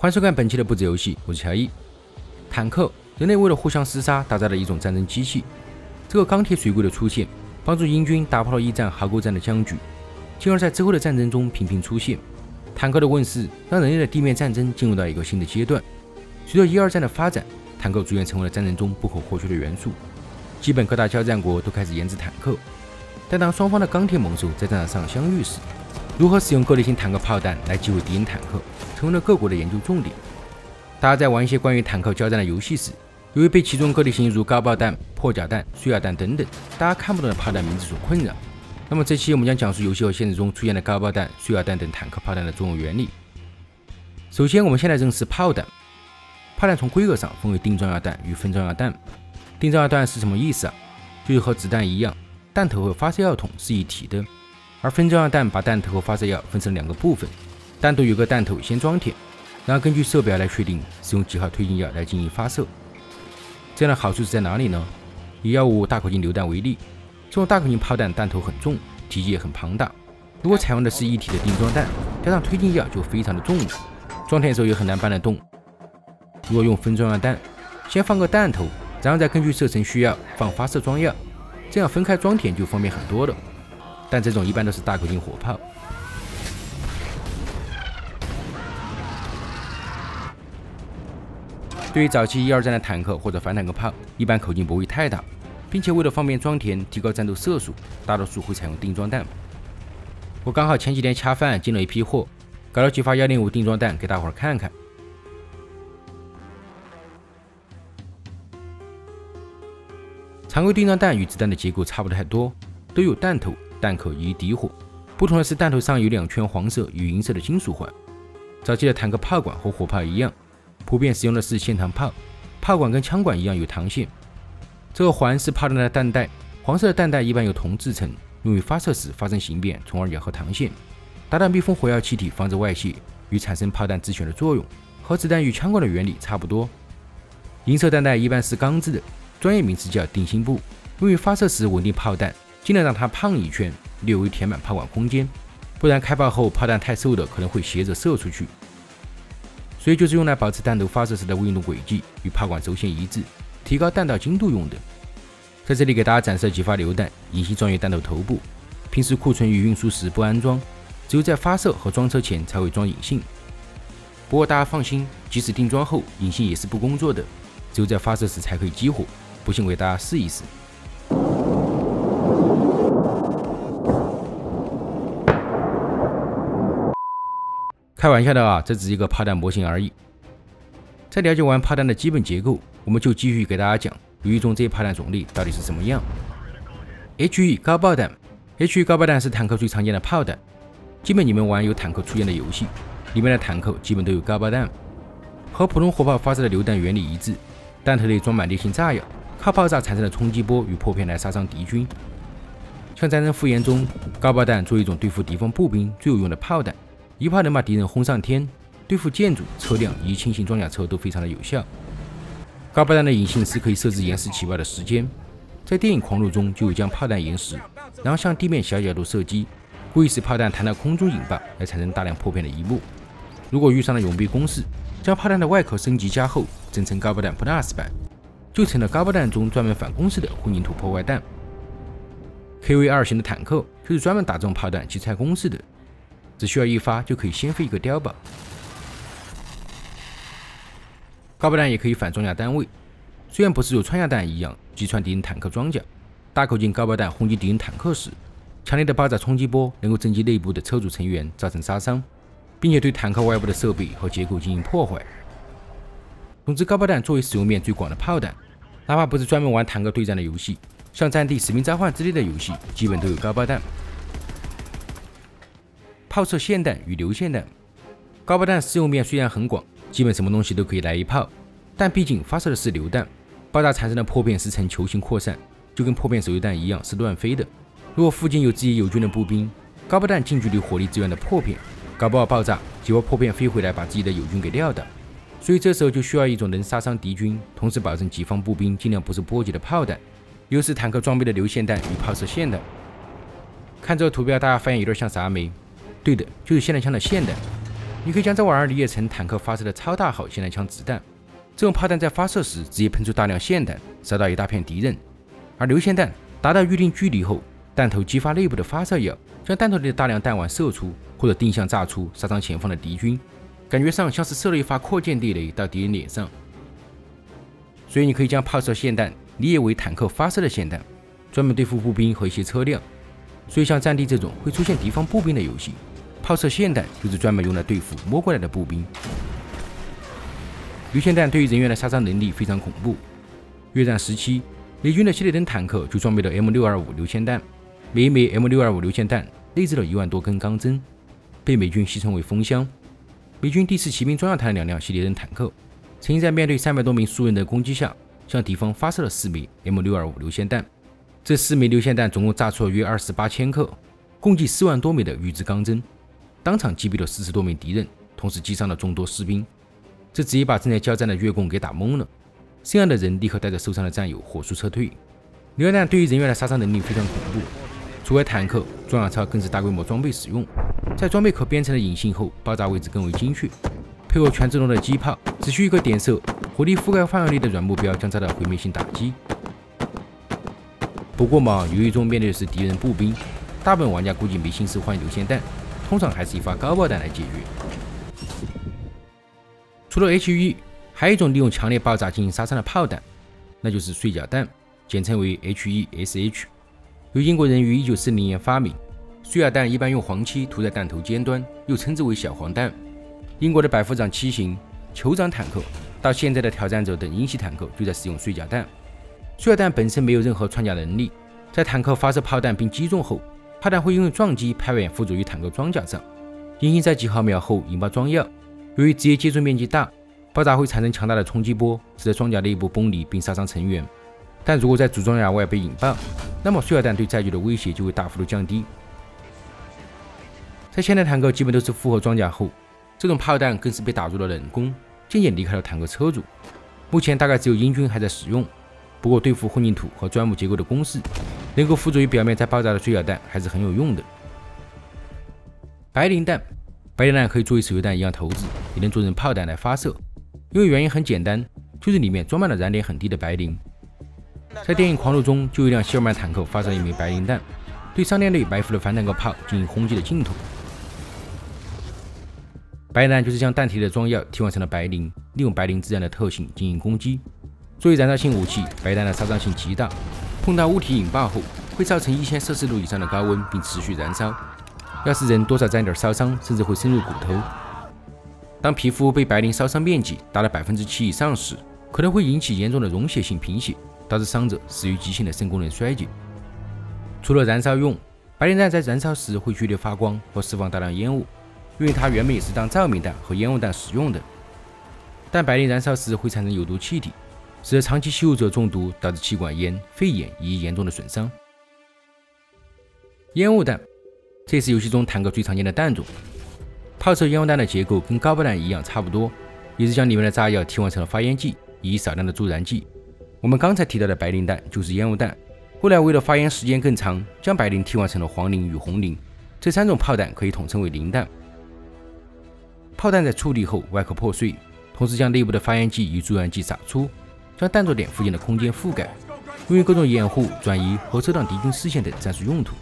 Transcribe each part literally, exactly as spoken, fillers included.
欢迎收看本期的不止游戏，我是乔伊。坦克，人类为了互相厮杀打造的一种战争机器。这个钢铁水鬼的出现，帮助英军打破了一战壕沟战的僵局，进而在之后的战争中频频出现。坦克的问世，让人类的地面战争进入到一个新的阶段。随着一二战的发展，坦克逐渐成为了战争中不可或缺的元素，基本各大交战国都开始研制坦克。但当双方的钢铁猛兽在战场上相遇时，如何使用各类型坦克炮弹来击毁敌人坦克，成为了各国的研究重点。大家在玩一些关于坦克交战的游戏时，由于被其中各类型如高爆弹、破甲弹、碎瓦弹等等大家看不懂的炮弹名字所困扰，那么这期我们将讲述游戏和现实中出现的高爆弹、碎瓦弹等坦克炮弹的作用原理。首先，我们先来认识炮弹。炮弹从规格上分为定装药弹与分装药弹。定装药弹是什么意思啊？就是和子弹一样，弹头和发射药筒是一体的。而分装药弹把弹头和发射药分成两个部分，弹头有个弹头先装填，然后根据射标来确定使用几号推进药来进行发射。这样的好处是在哪里呢？以幺五五大口径榴弹为例，这种大口径炮弹弹头很重，体积也很庞大。如果采用的是一体的定装弹，加上推进药就非常的重了，装填的时候也很难搬得动。如果用分装药弹，先放个弹头，然后再根据射程需要放发射装药，这样分开装填就方便很多了。但这种一般都是大口径火炮。对于早期一二战的坦克或者反坦克炮，一般口径不会太大，并且为了方便装填，提高战斗射速，大多数会采用定装弹。我刚好前几天恰饭进了一批货，搞了几发一零五定装弹给大伙儿看看。常规定装弹与子弹的结构差不太多，都有弹头、弹壳以及底火，不同的是弹头上有两圈黄色与银色的金属环。早期的坦克炮管和火炮一样，普遍使用的是线膛炮，炮管跟枪管一样有膛线。这个环是炮弹的弹带，黄色的弹带一般由铜制成，用于发射时发生形变，从而咬合膛线，达到密封火药气体防止外泄与产生炮弹自旋的作用，和子弹与枪管的原理差不多。银色弹带一般是钢制的，专业名词叫定心部，用于发射时稳定炮弹，尽量让它胖一圈，略微填满炮管空间，不然开炮后炮弹太瘦的可能会斜着射出去。所以就是用来保持弹头发射时的运动轨迹与炮管轴线一致，提高弹道精度用的。在这里给大家展示了几发榴弹，隐形装于弹头头部，平时库存与运输时不安装，只有在发射和装车前才会装隐性。不过大家放心，即使定装后，隐性也是不工作的，只有在发射时才可以激活。不信我给大家试一试。开玩笑的啊，这只是一个炮弹模型而已。在了解完炮弹的基本结构，我们就继续给大家讲游戏中这些炮弹种类到底是什么样。H E 高爆弹 ，H E 高爆弹是坦克最常见的炮弹，基本你们玩有坦克出现的游戏，里面的坦克基本都有高爆弹，和普通火炮发射的榴弹原理一致，弹头内装满烈性炸药，靠爆炸产生的冲击波与破片来杀伤敌军。像战争复原中，高爆弹作为一种对付敌方步兵最有用的炮弹，一炮能把敌人轰上天，对付建筑、车辆以及轻型装甲车都非常的有效。高爆弹的引信是可以设置延时起爆的时间，在电影《狂怒》中就有将炮弹延时，然后向地面小角度射击，故意使炮弹弹到空中引爆，来产生大量破片的一幕。如果遇上了永备攻势，将炮弹的外壳升级加厚，整成高爆弹 Plus 版，就成了高爆弹中专门反攻式的混凝土破坏弹。K V 二型的坦克就是专门打这种炮弹去拆攻势的，只需要一发就可以先飞一个碉堡。高爆弹也可以反装甲单位，虽然不是如穿甲弹一样击穿敌人坦克装甲，大口径高爆弹轰击敌人坦克时，强烈的爆炸冲击波能够震击内部的车主成员，造成杀伤，并且对坦克外部的设备和结构进行破坏。总之，高爆弹作为使用面最广的炮弹，哪怕不是专门玩坦克对战的游戏，像战地、使命召唤之类的游戏，基本都有高爆弹。炮射霰弹与流线弹，高爆弹适用面虽然很广，基本什么东西都可以来一炮，但毕竟发射的是榴弹，爆炸产生的破片是呈球形扩散，就跟破片手榴弹一样是乱飞的。如果附近有自己友军的步兵，高爆弹近距离火力支援的破片，搞不好爆炸，结果破片飞回来把自己的友军给撂倒。所以这时候就需要一种能杀伤敌军，同时保证己方步兵尽量不受波及的炮弹，又是坦克装备的流线弹与炮射霰弹。看这个图标，大家发现有点像啥没？对的，就是霰弹枪的霰弹。 你可以将这玩意儿理解成坦克发射的超大号霰弹枪子弹。这种炮弹在发射时直接喷出大量霰弹，烧到一大片敌人。而榴霰弹达到预定距离后，弹头激发内部的发射药，将弹头里的大量弹丸射出，或者定向炸出，杀伤前方的敌军。感觉上像是射了一发扩建地雷到敌人脸上。所以你可以将炮射霰弹理解为坦克发射的霰弹，专门对付步兵和一些车辆。所以像战地这种会出现敌方步兵的游戏，炮射霰弹就是专门用来对付摸过来的步兵。榴霰弹对于人员的杀伤能力非常恐怖。越战时期，美军的希雷登坦克就装备了 M 六二五 榴霰弹，每一枚 M 六二五 榴霰弹内置了一万多根钢针，被美军戏称为风箱。美军第四骑兵装甲团两辆希雷登坦克，曾经在面对三百多名苏人的攻击下，向敌方发射了四枚 M 六二五 榴霰弹。这四枚榴霰弹总共炸出了约二十八千克，共计四万多枚的预制钢针，当场击毙了四十多名敌人，同时击伤了众多士兵。这直接把正在交战的越共给打懵了，剩下的人立刻带着受伤的战友火速撤退。榴弹弹对于人员的杀伤能力非常恐怖，除外坦克、装甲车更是大规模装备使用，在装备可编程的引信后，爆炸位置更为精确，配合全自动的机炮，只需一个点射，火力覆盖范围内的软目标将遭到毁灭性打击。不过嘛，由于中面对的是敌人步兵，大部分玩家估计没心思换榴霰弹，通常还是以发高爆弹来解决。除了 H E， 还有一种利用强烈爆炸进行杀伤的炮弹，那就是碎角弹，简称为 H E S H， 由英国人于一九四零年发明。碎角弹一般用黄漆涂在弹头尖端，又称之为小黄弹。英国的百夫长七型、酋长坦克到现在的挑战者等英系坦克就在使用碎角弹。碎角弹本身没有任何穿甲能力，在坦克发射炮弹并击中后，炮弹会因为撞击拍远附着于坦克装甲上，引信在几毫秒后引爆装药。由于直接接触面积大，爆炸会产生强大的冲击波，使得装甲内部崩离并杀伤成员。但如果在主装甲外被引爆，那么碎角弹对载具的威胁就会大幅度降低。在现代坦克基本都是复合装甲后，这种炮弹更是被打入了冷宫，渐渐离开了坦克车主。目前大概只有英军还在使用，不过对付混凝土和砖木结构的工事，能够附着于表面再爆炸的碎角弹还是很有用的。白磷弹，白磷弹可以作为手榴弹一样投掷，也能做成炮弹来发射。因为原因很简单，就是里面装满了燃点很低的白磷。在电影《狂怒》中，就有一辆希尔曼坦克发射一枚白磷弹，对商店内埋伏的反坦克炮进行轰击的镜头。白磷弹就是将弹体的装药替换成了白磷，利用白磷自燃的特性进行攻击。作为燃烧性武器，白弹的杀伤性极大，碰到物体引爆后会造成一千摄氏度以上的高温，并持续燃烧。要是人多少沾点烧伤，甚至会深入骨头。当皮肤被白磷烧伤面积达到 百分之七 以上时，可能会引起严重的溶血性贫血，导致伤者死于急性的肾功能衰竭。除了燃烧用，白磷弹在燃烧时会剧烈发光和释放大量烟雾，因为它原本也是当照明弹和烟雾弹使用的。但白磷燃烧时会产生有毒气体，使得长期吸入者中毒，导致气管炎、肺炎以及严重的损伤。烟雾弹，这也是游戏中坦克最常见的弹种。炮射烟雾弹的结构跟高爆弹一样差不多，也是将里面的炸药替换成了发烟剂以及少量的助燃剂。我们刚才提到的白磷弹就是烟雾弹，后来为了发烟时间更长，将白磷替换成了黄磷与红磷，这三种炮弹可以统称为磷弹。炮弹在处理后外壳破碎，同时将内部的发烟剂与助燃剂洒出，将弹着点附近的空间覆盖，用于各种掩护、转移和遮挡敌军视线等战术用途。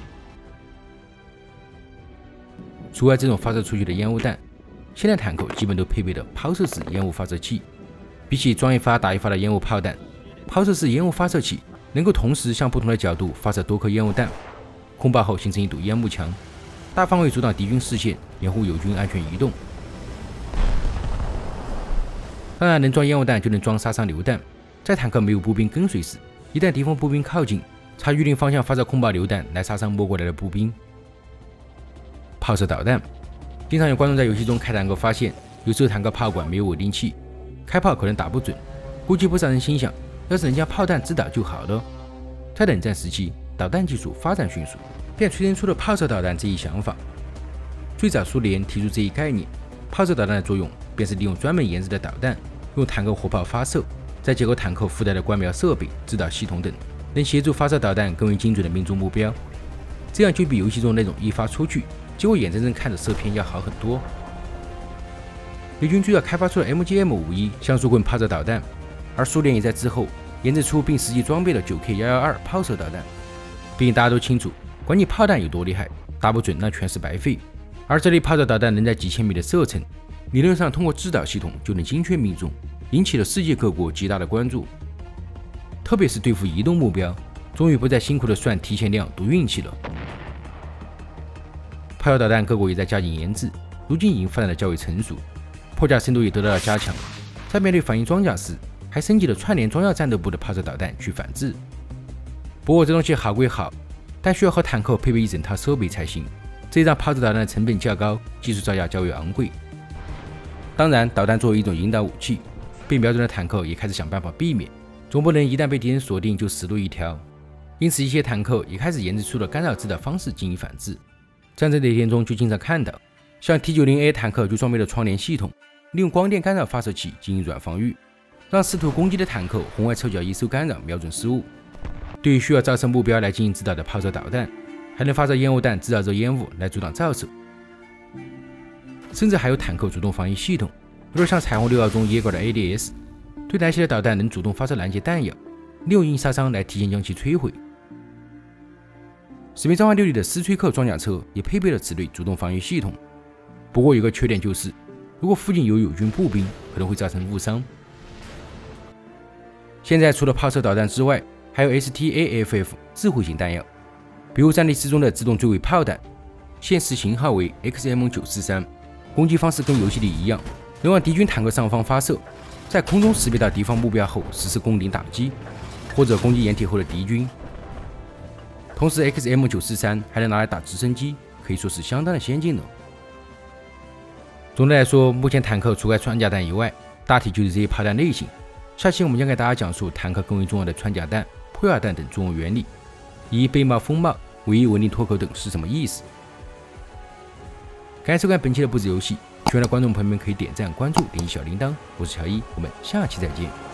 除外这种发射出去的烟雾弹，现代坦克基本都配备了抛射式烟雾发射器。比起装一发打一发的烟雾炮弹，抛射式烟雾发射器能够同时向不同的角度发射多颗烟雾弹，空爆后形成一堵烟幕墙，大范围阻挡敌军视线，掩护友军安全移动。当然，能装烟雾弹就能装杀伤榴弹。在坦克没有步兵跟随时，一旦敌方步兵靠近，朝预定方向发射空爆榴弹来杀伤摸过来的步兵。炮射导弹，经常有观众在游戏中开坦克发现，有时候坦克炮管没有稳定器，开炮可能打不准。估计不少人心想，要是能将炮弹自导就好了。在冷战时期，导弹技术发展迅速，便催生出了炮射导弹这一想法。最早苏联提出这一概念，炮射导弹的作用便是利用专门研制的导弹，用坦克火炮发射，再结合坦克附带的观瞄设备、制导系统等，能协助发射导弹更为精准的命中目标。这样就比游戏中那种一发出去，结果眼睁睁看着射偏要好很多。 美军主要开发出了 M G M 五一像素棍炮射导弹，而苏联也在之后研制出并实际装备了 九 K 一一二炮射导弹。毕竟大家都清楚，管你炮弹有多厉害，打不准那全是白费。而这类炮射导弹能在几千米的射程，理论上通过制导系统就能精确命中，引起了世界各国极大的关注。特别是对付移动目标，终于不再辛苦的算提前量赌运气了。炮射导弹各国也在加紧研制，如今已经发展的较为成熟，破甲深度也得到了加强。在面对反应装甲时，还升级了串联装甲战斗部的炮射导弹去反制。不过这东西好归好，但需要和坦克配备一整套设备才行，这让炮射导弹的成本较高，技术造价较为昂贵。当然，导弹作为一种引导武器，被瞄准的坦克也开始想办法避免，总不能一旦被敌人锁定就死路一条。因此，一些坦克也开始研制出了干扰制导方式进行反制。战争雷电中就经常看到，像 T 九十 A 坦克就装备了窗帘系统，利用光电干扰发射器进行软防御，让试图攻击的坦克红外侧角一受干扰，瞄准失误。对于需要照射目标来进行制导的炮射导弹，还能发射烟雾弹制造热烟雾来阻挡照射。甚至还有坦克主动防御系统，有点像彩虹六号中野狗的 A D S， 对拦截的导弹能主动发射拦截弹药，利用硬杀伤来提前将其摧毁。使命召唤六里的斯崔克装甲车也配备了此类主动防御系统，不过有个缺点就是，如果附近有友军步兵，可能会造成误伤。现在除了炮射导弹之外，还有 S T A F F 智慧型弹药，比如战地四中的自动追尾炮弹，现时型号为 X M 九四三， 攻击方式跟游戏里一样，能往敌军坦克上方发射，在空中识别到敌方目标后实施攻顶打击，或者攻击掩体后的敌军。同时 X M 九四三 还能拿来打直升机，可以说是相当的先进了。总的来说，目前坦克除开穿甲弹以外，大体就是这些炮弹类型。下期我们将给大家讲述坦克更为重要的穿甲弹、破甲弹等作用原理，以及背帽、风帽、尾翼稳定脱口等是什么意思。感谢收看本期的不止游戏，喜欢的观众朋友们可以点赞、关注、点击小铃铛。我是乔伊，我们下期再见。